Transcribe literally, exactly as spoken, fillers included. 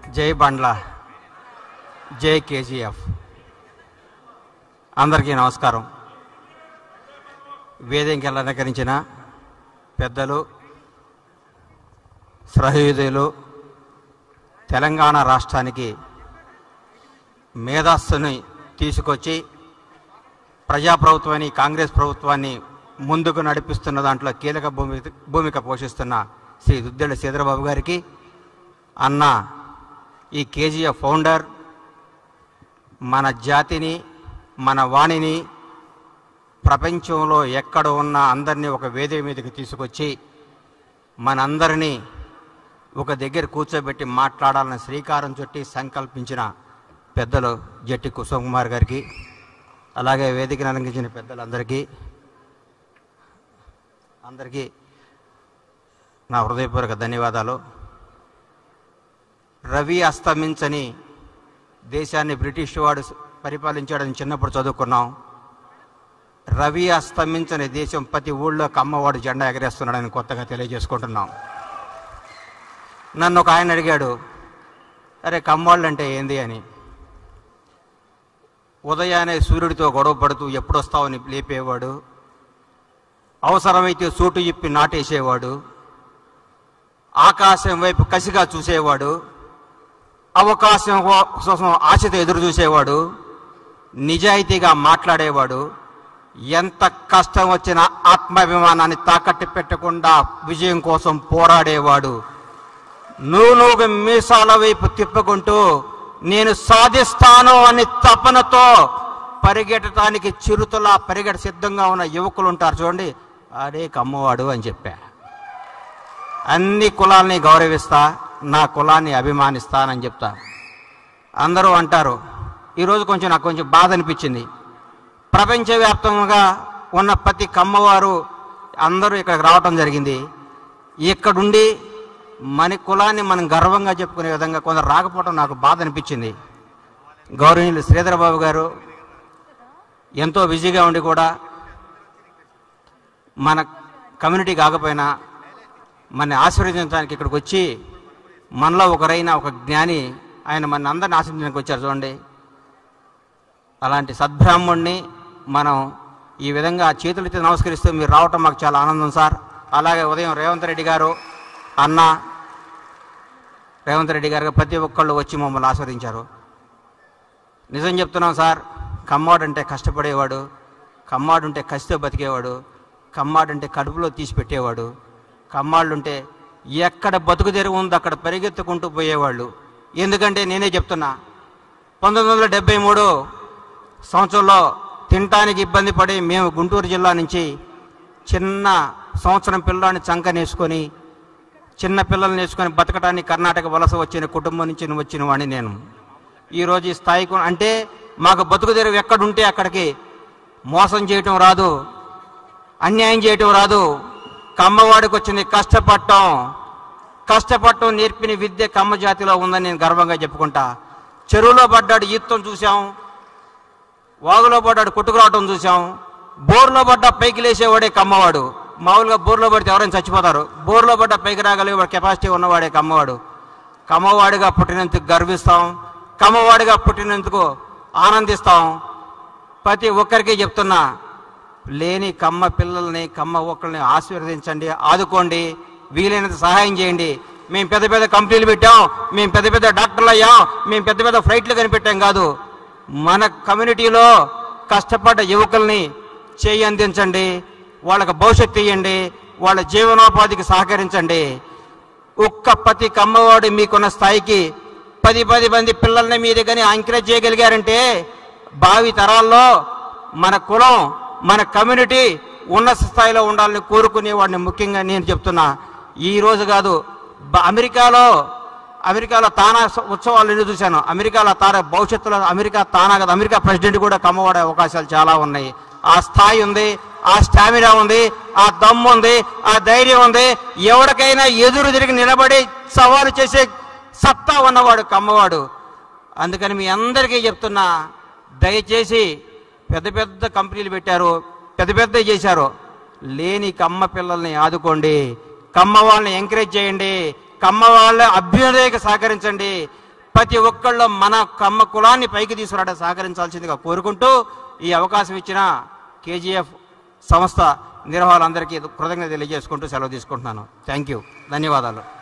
జై బండ్ల, జై కేజీఎఫ్. అందరికీ నమస్కారం. వేదికకి అలంకరించిన పెద్దలు, సహృదయులు, తెలంగాణ రాష్ట్రానికి మేధస్సుని తీసుకొచ్చి ప్రజాప్రభుత్వాన్ని, కాంగ్రెస్ ప్రభుత్వాన్ని ముందుకు నడిపిస్తున్న దాంట్లో కీలక భూమి భూమిక పోషిస్తున్న శ్రీ దుద్దేళ్ల శ్రీధరబాబు గారికి, అన్న ఈ కేజీఎఫ్ ఫౌండర్, మన జాతిని, మన వాణిని ప్రపంచంలో ఎక్కడ ఉన్న అందరినీ ఒక వేదిక మీదకి తీసుకొచ్చి మనందరినీ ఒక దగ్గర కూర్చోబెట్టి మాట్లాడాలని శ్రీకారం చుట్టి సంకల్పించిన పెద్దలు జట్టి కుసుమ్ కుమార్ గారికి, అలాగే వేదికను అలంకరించిన పెద్దలందరికీ అందరికీ నా హృదయపూర్వక ధన్యవాదాలు. రవి అస్తమించని దేశాన్ని బ్రిటిష్ వాడు పరిపాలించాడని చిన్నప్పుడు చదువుకున్నాం. రవి అస్తమించని దేశం ప్రతి ఊళ్ళో కమ్మవాడు జెండా ఎగరేస్తున్నాడని కొత్తగా తెలియజేసుకుంటున్నాం. నన్ను ఒక ఆయన అడిగాడు, అరే కమ్మవాళ్ళు అంటే ఏంది అని. ఉదయాన్నే సూర్యుడితో గొడవ పడుతూ ఎప్పుడొస్తావని లేపేవాడు, అవసరమైతే సూటు ఇప్పి నాటేసేవాడు, ఆకాశం వైపు కసిగా చూసేవాడు, అవకాశం కోసం ఆశతో ఎదురు చూసేవాడు, నిజాయితీగా మాట్లాడేవాడు, ఎంత కష్టం వచ్చినా ఆత్మాభిమానాన్ని తాకట్టు పెట్టకుండా విజయం కోసం పోరాడేవాడు. నువ్వు నువ్వు మీసాల వైపు తిప్పుకుంటూ నేను సాధిస్తాను అని తపనతో పరిగెట్టడానికి చిరుతలా పరిగెట సిద్ధంగా ఉన్న యువకులు ఉంటారు చూడండి, అదే కమ్మవాడు అని చెప్పా. అన్ని కులాల్ని గౌరవిస్తా, నా కులాన్ని అభిమానిస్తానని చెప్తా. అందరూ అంటారు, ఈరోజు కొంచెం నాకు కొంచెం బాధ అనిపించింది. ప్రపంచవ్యాప్తంగా ఉన్న ప్రతి కమ్మవారు అందరూ ఇక్కడికి రావటం జరిగింది. ఇక్కడుండి మన కులాన్ని మనం గర్వంగా చెప్పుకునే విధంగా కొందరు రాకపోవడం నాకు బాధ అనిపించింది. గౌరవనీయులు శ్రీధరబాబు గారు ఎంతో బిజీగా ఉండి కూడా మన కమ్యూనిటీ కాకపోయినా మన ఆశీర్వదించడానికి ఇక్కడికి వచ్చి మనలో ఒకరైన ఒక జ్ఞాని ఆయన మన అందరిని ఆశీర్వదించడానికి వచ్చారు చూడండి. అలాంటి సద్బ్రాహ్మణ్ణి మనం ఈ విధంగా చేతులెత్తి నమస్కరిస్తూ మీరు రావటం మాకు చాలా ఆనందం సార్. అలాగే ఉదయం రేవంత్ రెడ్డి గారు, అన్న రేవంత్ రెడ్డి గారు ప్రతి ఒక్కళ్ళు వచ్చి మమ్మల్ని ఆస్వాదించారు. నిజం చెప్తున్నాం సార్, కమ్మాడు అంటే కష్టపడేవాడు, కమ్మాడు ఉంటే కసితో బతికేవాడు, కమ్మాడు అంటే కడుపులో తీసి పెట్టేవాడు, కమ్మాళ్ళు ఉంటే ఎక్కడ బతుకు తెరువు ఉందో అక్కడ పరిగెత్తుకుంటూ పోయేవాళ్ళు. ఎందుకంటే నేనే చెప్తున్నా, పంతొమ్మిది వందల డెబ్బై మూడు సంవత్సరంలో తినటానికి ఇబ్బంది పడి మేము గుంటూరు జిల్లా నుంచి చిన్న సంవత్సరం పిల్లాన్ని చంకనేసుకొని చిన్న పిల్లల్ని నేర్చుకొని బతకడానికి కర్ణాటక వలస వచ్చిన కుటుంబం నుంచి వచ్చిన వాడిని నేను. ఈరోజు ఈ స్థాయికి అంటే మాకు బతుకు తెరువు ఎక్కడుంటే అక్కడికి మోసం చేయటం రాదు, అన్యాయం చేయటం రాదు. కమ్మవాడికి వచ్చింది కష్టపడటం. కష్టపడటం నేర్పిన విద్య కమ్మ జాతిలో ఉందని నేను గర్వంగా చెప్పుకుంటా. చెరువులో పడ్డాడు ఈత్తం చూసాం, వాగులో పడ్డాడు కొట్టుకురావటం చూసాం, బోర్లో పడ్డా పైకి లేచేవాడే కమ్మవాడు. మామూలుగా బోర్లో పడితే ఎవరైనా చచ్చిపోతారు, బోర్లో పడ్డా పైకి రాగలిగే కెపాసిటీ ఉన్నవాడే కమ్మవాడు. కమ్మవాడిగా పుట్టినందుకు గర్విస్తాం, కమ్మవాడిగా పుట్టినందుకు ఆనందిస్తాం. ప్రతి ఒక్కరికి చెప్తున్నా, లేని కమ్మ పిల్లల్ని, కమ్మ ఒక్కరిని ఆశీర్వదించండి, ఆదుకోండి, వీలైనంత సహాయం చేయండి. మేము పెద్ద పెద్ద కంపెనీలు పెట్టాం, మేము పెద్ద పెద్ద డాక్టర్లు అయ్యాం, మేము పెద్ద పెద్ద ఫ్లైట్లు కనిపెట్టాం కాదు. మన కమ్యూనిటీలో కష్టపడ్డ యువకుల్ని చేయి అందించండి, వాళ్ళకి భవిష్యత్తు ఇవ్వండి, వాళ్ళ జీవనోపాధికి సహకరించండి. ఒక్క ప్రతి కమ్మవాడు మీకున్న స్థాయికి పది పది మంది పిల్లల్ని మీ దగ్గర ఎంకరేజ్ చేయగలిగారంటే భావి తరాల్లో మన కులం, మన కమ్యూనిటీ ఉన్నత స్థాయిలో ఉండాలని కోరుకునేవాడిని. ముఖ్యంగా నేను చెప్తున్నా, ఈరోజు కాదు, అమెరికాలో అమెరికాలో తానా ఉత్సవాలు ఎన్ని చూశాను. అమెరికాలో తానా భవిష్యత్తులో అమెరికా తానా కదా, అమెరికా ప్రెసిడెంట్ కూడా కమ్మవాడే అవకాశాలు చాలా ఉన్నాయి. ఆ స్థాయి ఉంది, ఆ స్టామినా ఉంది, ఆ దమ్ము ఉంది, ఆ ధైర్యం ఉంది. ఎవరికైనా ఎదురు తిరిగి నిలబడి సవాలు చేసే సత్తా ఉన్నవాడు కమ్మవాడు. అందుకని మీ అందరికీ చెప్తున్నా, దయచేసి పెద్ద పెద్ద కంపెనీలు పెట్టారు, పెద్ద పెద్ద చేశారు, లేని కమ్మ పిల్లల్ని ఆదుకోండి, కమ్మ వాళ్ళని ఎంకరేజ్ చేయండి, కమ్మ వాళ్ళ అభ్యుదయకి సహకరించండి. ప్రతి ఒక్కళ్ళు మన కమ్మ కులాన్ని పైకి తీసుకురావడం సహకరించాల్సిందిగా కోరుకుంటూ ఈ అవకాశం ఇచ్చిన కేజీఎఫ్ సంస్థ నిర్వాహకులందరికీ కృతజ్ఞత తెలియజేసుకుంటూ సెలవు తీసుకుంటున్నాను. థ్యాంక్ యూ, ధన్యవాదాలు.